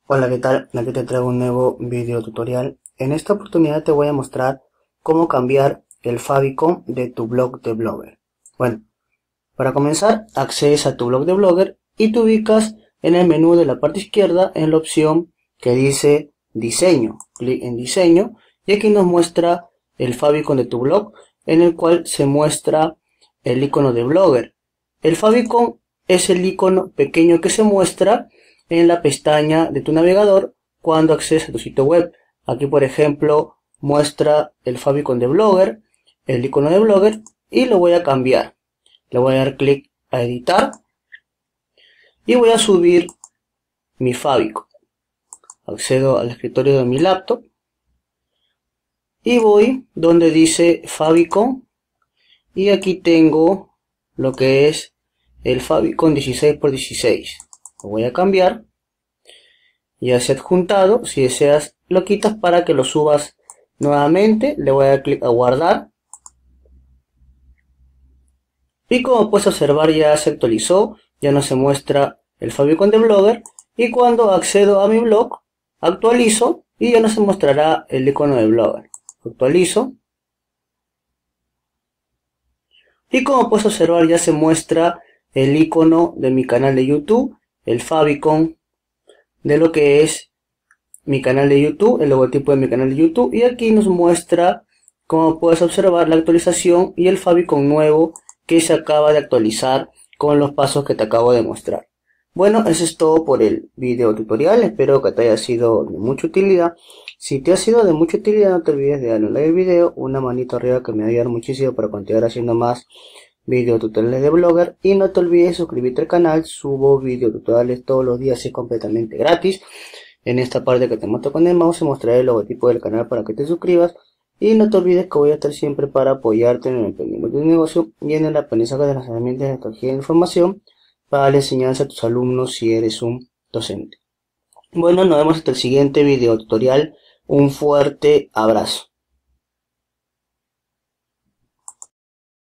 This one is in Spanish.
Hola, ¿qué tal? Aquí te traigo un nuevo video tutorial. En esta oportunidad te voy a mostrar cómo cambiar el favicon de tu blog de Blogger. Bueno, para comenzar, accedes a tu blog de Blogger y te ubicas en el menú de la parte izquierda en la opción que dice Diseño. Clic en Diseño y aquí nos muestra el favicon de tu blog, en el cual se muestra el icono de Blogger. El favicon es el icono pequeño que se muestra en la pestaña de tu navegador cuando accedes a tu sitio web. Aquí, por ejemplo, muestra el favicon de Blogger, el icono de Blogger, y lo voy a cambiar. Le voy a dar clic a editar y voy a subir mi favicon. Accedo al escritorio de mi laptop y voy donde dice favicon y aquí tengo lo que es el favicon 16×16. Lo voy a cambiar. Ya se ha adjuntado. Si deseas lo quitas para que lo subas nuevamente. Le voy a dar clic a guardar. Y como puedes observar, ya se actualizó. Ya no se muestra el favicon de Blogger. Y cuando accedo a mi blog, actualizo y ya no se mostrará el icono de Blogger. Actualizo. Y como puedes observar, ya se muestra el icono de mi canal de YouTube, el favicon de lo que es mi canal de YouTube, el logotipo de mi canal de YouTube, y aquí nos muestra, como puedes observar, la actualización y el favicon nuevo que se acaba de actualizar con los pasos que te acabo de mostrar. Bueno, eso es todo por el video tutorial. Espero que te haya sido de mucha utilidad. Si te ha sido de mucha utilidad, no te olvides de darle un like al video, una manito arriba que me va a ayudar muchísimo para continuar haciendo más video tutoriales de Blogger, y no te olvides de suscribirte al canal. Subo video tutoriales todos los días y es completamente gratis. En esta parte que te muestro con el mouse se mostrará el logotipo del canal para que te suscribas, y no te olvides que voy a estar siempre para apoyarte en el emprendimiento de tu negocio y en el aprendizaje de las herramientas de tecnología de información para la enseñanza a tus alumnos si eres un docente. Bueno, nos vemos hasta el siguiente video tutorial. Un fuerte abrazo.